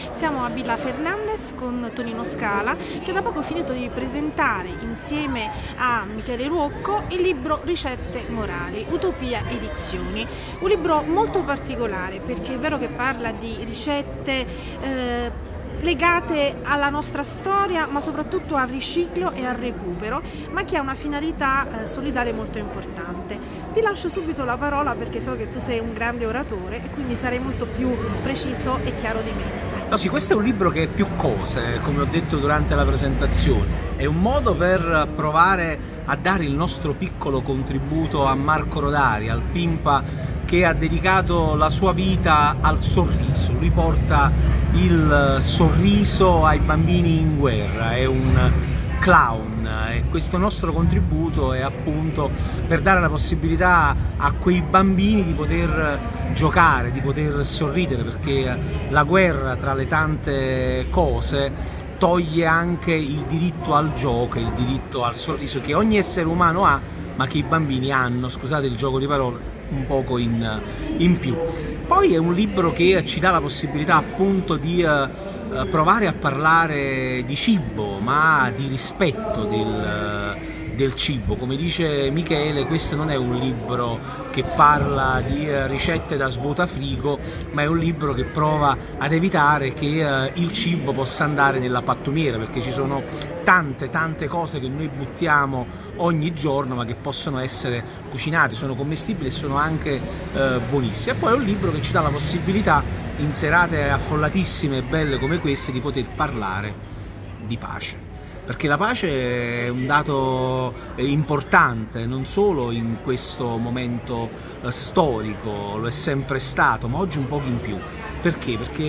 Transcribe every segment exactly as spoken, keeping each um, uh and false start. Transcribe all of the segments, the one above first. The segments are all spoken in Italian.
Siamo a Villa Fernandez con Tonino Scala, che da poco ha finito di presentare insieme a Michele Ruocco il libro Ricette morali, Utopia Edizioni. Un libro molto particolare perché è vero che parla di ricette eh, legate alla nostra storia, ma soprattutto al riciclo e al recupero, ma che ha una finalità eh, solidale molto importante. Ti lascio subito la parola perché so che tu sei un grande oratore e quindi sarai molto più preciso e chiaro di me. No, sì, questo è un libro che è più cose, come ho detto durante la presentazione. È un modo per provare a dare il nostro piccolo contributo a Marco Rodari, al Pimpa che ha dedicato la sua vita al sorriso. Lui porta il sorriso ai bambini in guerra, è un clown e questo nostro contributo è appunto per dare la possibilità a quei bambini di poter giocare, di poter sorridere, perché la guerra, tra le tante cose, toglie anche il diritto al gioco, il diritto al sorriso che ogni essere umano ha, ma che i bambini hanno, scusate il gioco di parole, un poco in, in più. Poi è un libro che ci dà la possibilità appunto di uh, provare a parlare di cibo, ma di rispetto del, del cibo. Come dice Michele, questo non è un libro che parla di uh, ricette da svuotafrigo, ma è un libro che prova ad evitare che uh, il cibo possa andare nella pattumiera, perché ci sono tante tante cose che noi buttiamo ogni giorno ma che possono essere cucinate, sono commestibili e sono anche eh, buonissime. E poi è un libro che ci dà la possibilità, in serate affollatissime e belle come queste, di poter parlare di pace, perché la pace è un dato importante non solo in questo momento eh, storico, lo è sempre stato, ma oggi un po' in più. Perché? Perché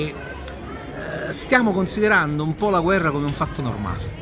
eh, stiamo considerando un po' la guerra come un fatto normale.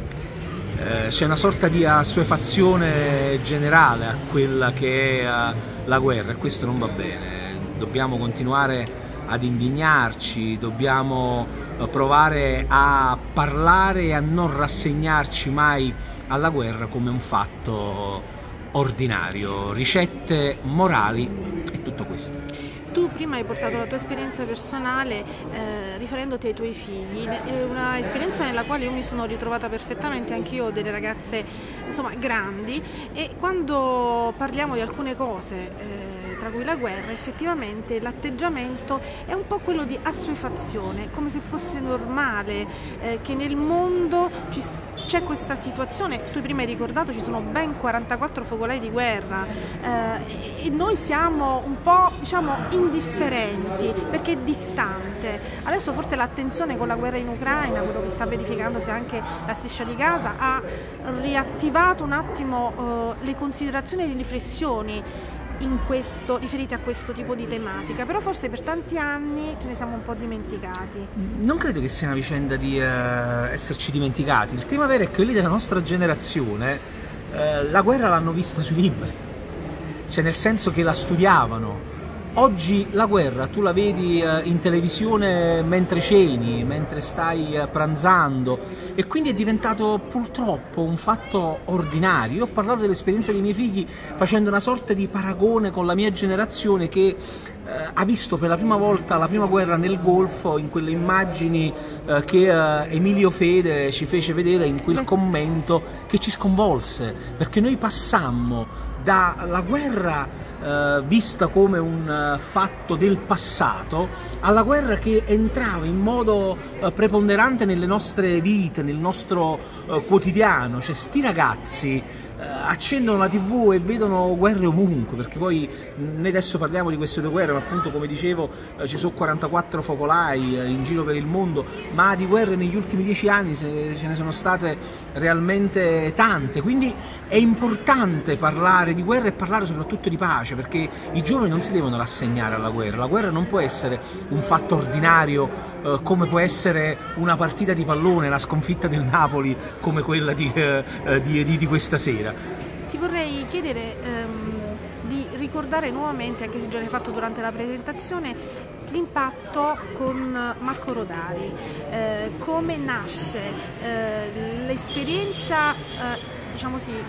C'è una sorta di assuefazione generale a quella che è la guerra e questo non va bene. Dobbiamo continuare ad indignarci, dobbiamo provare a parlare e a non rassegnarci mai alla guerra come un fatto ordinario. Ricette morali e tutto questo. Tu prima hai portato la tua esperienza personale eh, riferendoti ai tuoi figli, è una esperienza nella quale io mi sono ritrovata perfettamente, anch'io ho delle ragazze insomma grandi, e quando parliamo di alcune cose, eh, tra cui la guerra, effettivamente l'atteggiamento è un po' quello di assuefazione, come se fosse normale eh, che nel mondo ci c'è questa situazione. Tu prima hai ricordato ci sono ben quarantaquattro focolai di guerra eh, e noi siamo un po', diciamo, indifferenti perché è distante. Adesso forse l'attenzione con la guerra in Ucraina, quello che sta verificandosi anche la striscia di Gaza, ha riattivato un attimo eh, le considerazioni e le riflessioni in questo, riferite a questo tipo di tematica, però forse per tanti anni ce ne siamo un po' dimenticati. Non credo che sia una vicenda di eh, esserci dimenticati, il tema vero è che quelli della nostra generazione eh, la guerra l'hanno vista sui libri, cioè nel senso che la studiavano. Oggi la guerra tu la vedi eh, in televisione mentre ceni, mentre stai eh, pranzando, e quindi è diventato purtroppo un fatto ordinario. Io ho parlato dell'esperienza dei miei figli facendo una sorta di paragone con la mia generazione che eh, ha visto per la prima volta la prima guerra nel Golfo, in quelle immagini eh, che eh, Emilio Fede ci fece vedere in quel commento che ci sconvolse, perché noi passammo dalla guerra Uh, vista come un uh, fatto del passato, alla guerra che entrava in modo uh, preponderante nelle nostre vite, nel nostro uh, quotidiano. Cioè sti ragazzi uh, accendono la tivù e vedono guerre ovunque, perché poi noi adesso parliamo di queste due guerre, ma appunto come dicevo uh, ci sono quarantaquattro focolai uh, in giro per il mondo, ma di guerre negli ultimi dieci anni se, ce ne sono state realmente tante, quindi è importante parlare di guerra e parlare soprattutto di pace, perché i giovani non si devono rassegnare alla guerra. La guerra non può essere un fatto ordinario eh, come può essere una partita di pallone, la sconfitta del Napoli come quella di, eh, di, di, di questa sera. Ti vorrei chiedere ehm, di ricordare nuovamente, anche se già l'hai fatto durante la presentazione, l'impatto con Marco Rodari, eh, come nasce eh, l'esperienza, eh, diciamo così,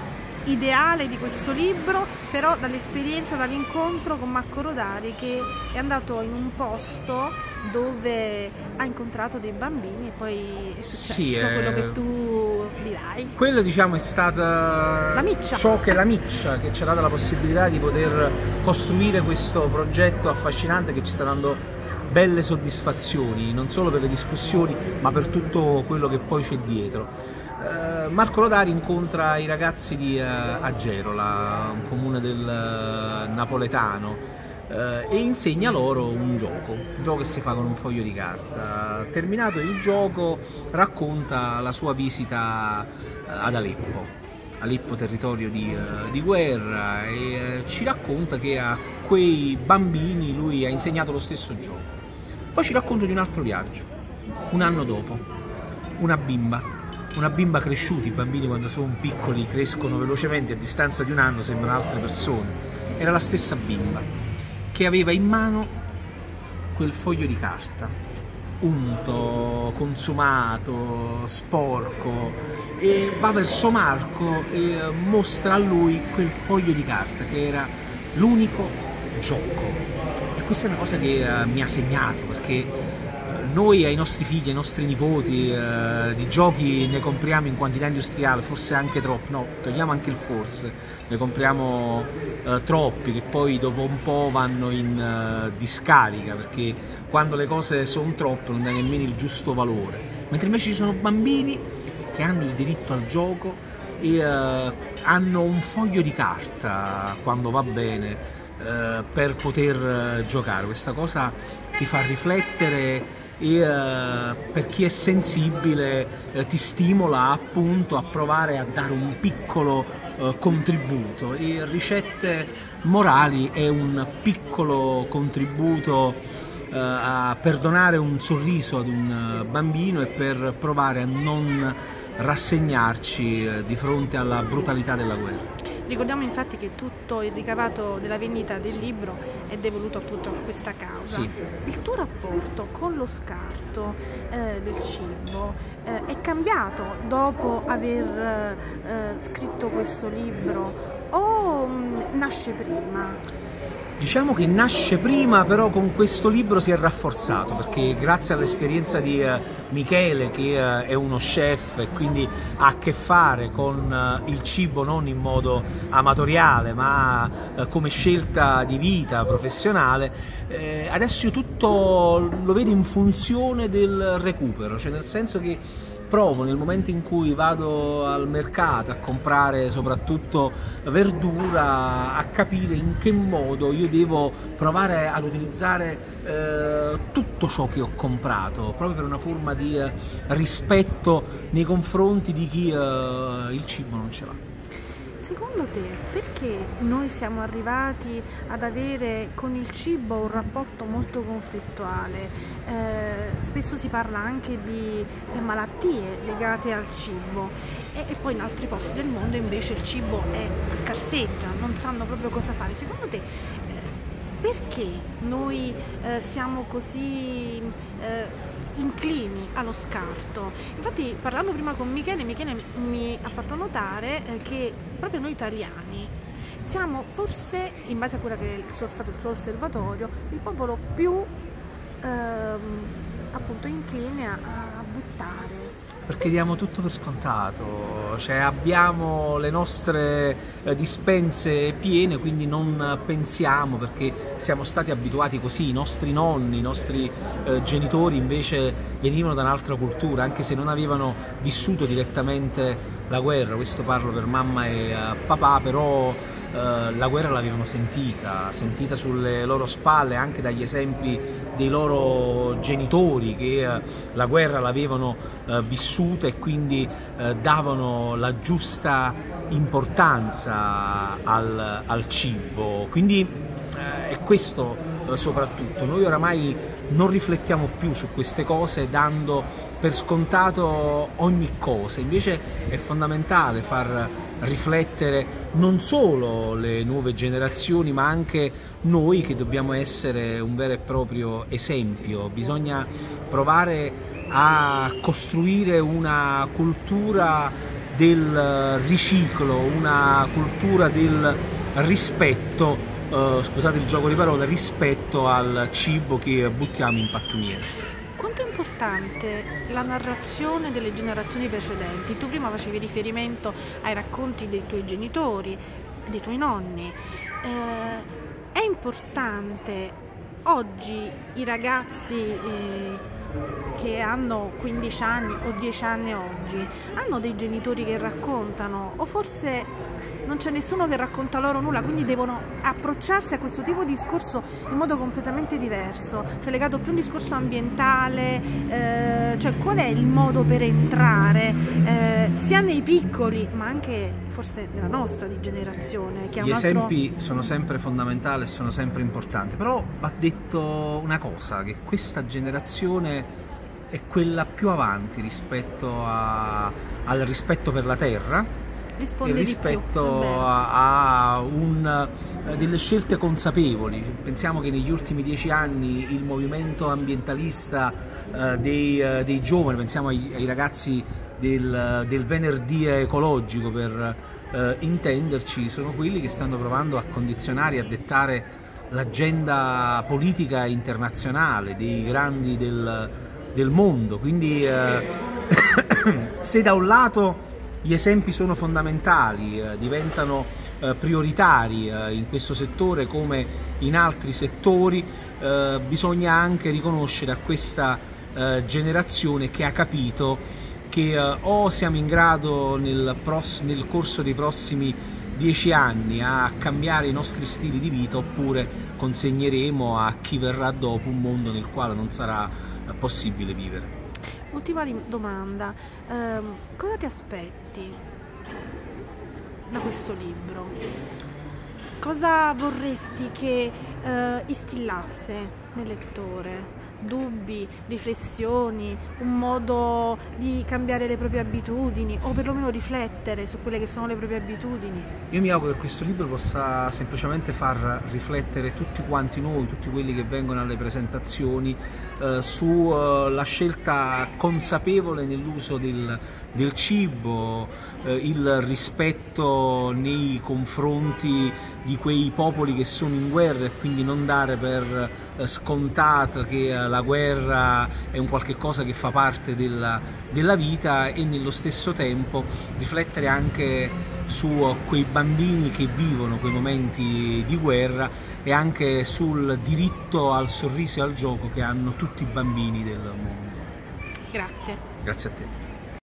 ideale di questo libro, però dall'esperienza, dall'incontro con Marco Rodari, che è andato in un posto dove ha incontrato dei bambini e poi è successo sì, quello eh... che tu dirai. Quello, diciamo, è stata la miccia. ciò che la miccia che ci ha dato la possibilità di poter costruire questo progetto affascinante che ci sta dando belle soddisfazioni, non solo per le discussioni ma per tutto quello che poi c'è dietro. Eh, Marco Rodari incontra i ragazzi di eh, Agerola, un comune del eh, napoletano, eh, e insegna loro un gioco, un gioco che si fa con un foglio di carta. Terminato il gioco racconta la sua visita eh, ad Aleppo. Aleppo, territorio di, uh, di guerra, e uh, ci racconta che a quei bambini lui ha insegnato lo stesso gioco. Poi ci racconta di un altro viaggio, un anno dopo, una bimba, una bimba cresciuta. I bambini quando sono piccoli crescono velocemente, a distanza di un anno sembrano altre persone. Era la stessa bimba che aveva in mano quel foglio di carta, unto, consumato, sporco, e va verso Marco e mostra a lui quel foglio di carta che era l'unico gioco. E questa è una cosa che uh, mi ha segnato, perché noi ai nostri figli, ai nostri nipoti uh, di giochi ne compriamo in quantità industriale, forse anche troppi, no, togliamo anche il forse, ne compriamo uh, troppi che poi dopo un po' vanno in uh, discarica, perché quando le cose sono troppe non danno nemmeno il giusto valore, mentre invece ci sono bambini che hanno il diritto al gioco e uh, hanno un foglio di carta quando va bene uh, per poter uh, giocare. Questa cosa ti fa riflettere e uh, per chi è sensibile uh, ti stimola appunto a provare a dare un piccolo uh, contributo, e Ricette Morali è un piccolo contributo a perdonare un sorriso ad un bambino e per provare a non rassegnarci di fronte alla brutalità della guerra. Ricordiamo infatti che tutto il ricavato della vendita del libro è devoluto appunto a questa causa. Sì. Il tuo rapporto con lo scarto eh, del cibo eh, è cambiato dopo aver eh, scritto questo libro o mh, nasce prima? Diciamo che nasce prima, però con questo libro si è rafforzato, perché grazie all'esperienza di uh, Michele, che uh, è uno chef e quindi ha a che fare con uh, il cibo non in modo amatoriale ma uh, come scelta di vita professionale, eh, adesso io tutto lo vedo in funzione del recupero, cioè nel senso che provo nel momento in cui vado al mercato a comprare soprattutto verdura a capire in che modo io devo provare ad utilizzare eh, tutto ciò che ho comprato, proprio per una forma di eh, rispetto nei confronti di chi eh, il cibo non ce l'ha. Secondo te perché noi siamo arrivati ad avere con il cibo un rapporto molto conflittuale? Eh, spesso si parla anche di eh, malattie legate al cibo e, e poi in altri posti del mondo invece il cibo è, scarseggia, non sanno proprio cosa fare. Secondo te eh, perché noi eh, siamo così eh, inclini allo scarto? Infatti, parlando prima con Michele, Michele mi ha fatto notare eh, che proprio noi italiani siamo forse, in base a quello che è il suo stato, il suo osservatorio, il popolo più ehm, appunto incline a, a buttare. Perché diamo tutto per scontato, cioè abbiamo le nostre eh, dispense piene, quindi non pensiamo, perché siamo stati abituati così. I nostri nonni, i nostri eh, genitori invece venivano da un'altra cultura, anche se non avevano vissuto direttamente la guerra. Questo parlo per mamma e eh, papà, però eh, la guerra l'avevano sentita, sentita sulle loro spalle, anche dagli esempi dei loro genitori che eh, la guerra l'avevano eh, vissuta e quindi eh, davano la giusta importanza al, al cibo. Quindi eh, è questo eh, soprattutto. Noi oramai non riflettiamo più su queste cose dando per scontato ogni cosa, invece è fondamentale far riflettere non solo le nuove generazioni ma anche noi, che dobbiamo essere un vero e proprio esempio. Bisogna provare a costruire una cultura del riciclo, una cultura del rispetto, eh, scusate il gioco di parole, rispetto al cibo che buttiamo in pattumiera. Quanto è importante la narrazione delle generazioni precedenti? Tu prima facevi riferimento ai racconti dei tuoi genitori, dei tuoi nonni. Eh, è importante oggi i ragazzi eh, che hanno quindici anni o dieci anni oggi, hanno dei genitori che raccontano, o forse non c'è nessuno che racconta loro nulla, quindi devono approcciarsi a questo tipo di discorso in modo completamente diverso, cioè legato più a un discorso ambientale, eh, cioè qual è il modo per entrare eh, sia nei piccoli ma anche forse nella nostra di generazione, che ha Gli un altro... esempi sono sempre fondamentali e sono sempre importanti, però va detto una cosa, che questa generazione è quella più avanti rispetto a, al rispetto per la terra, risponde rispetto di più. a, a un, delle scelte consapevoli. Pensiamo che negli ultimi dieci anni il movimento ambientalista eh, dei, eh, dei giovani, pensiamo ai, ai ragazzi del, del venerdì ecologico per eh, intenderci, sono quelli che stanno provando a condizionare e a dettare l'agenda politica internazionale dei grandi del, del mondo. Quindi eh, se da un lato gli esempi sono fondamentali, eh, diventano eh, prioritari eh, in questo settore come in altri settori, eh, bisogna anche riconoscere a questa eh, generazione che ha capito che eh, o siamo in grado nel, nel corso dei prossimi dieci anni a cambiare i nostri stili di vita, oppure consegneremo a chi verrà dopo un mondo nel quale non sarà eh, possibile vivere. Ultima domanda, ehm, cosa ti aspetti da questo libro? Cosa vorresti che eh, istillasse nel lettore? Dubbi, riflessioni, un modo di cambiare le proprie abitudini o perlomeno riflettere su quelle che sono le proprie abitudini? Io mi auguro che questo libro possa semplicemente far riflettere tutti quanti noi, tutti quelli che vengono alle presentazioni, eh, sulla uh, scelta consapevole nell'uso del, del cibo, eh, il rispetto nei confronti di quei popoli che sono in guerra, e quindi non dare per eh, scontato che eh, la guerra è un qualche cosa che fa parte della, della vita, e nello stesso tempo riflettere anche su quei bambini che vivono quei momenti di guerra e anche sul diritto al sorriso e al gioco che hanno tutti i bambini del mondo. Grazie. Grazie a te.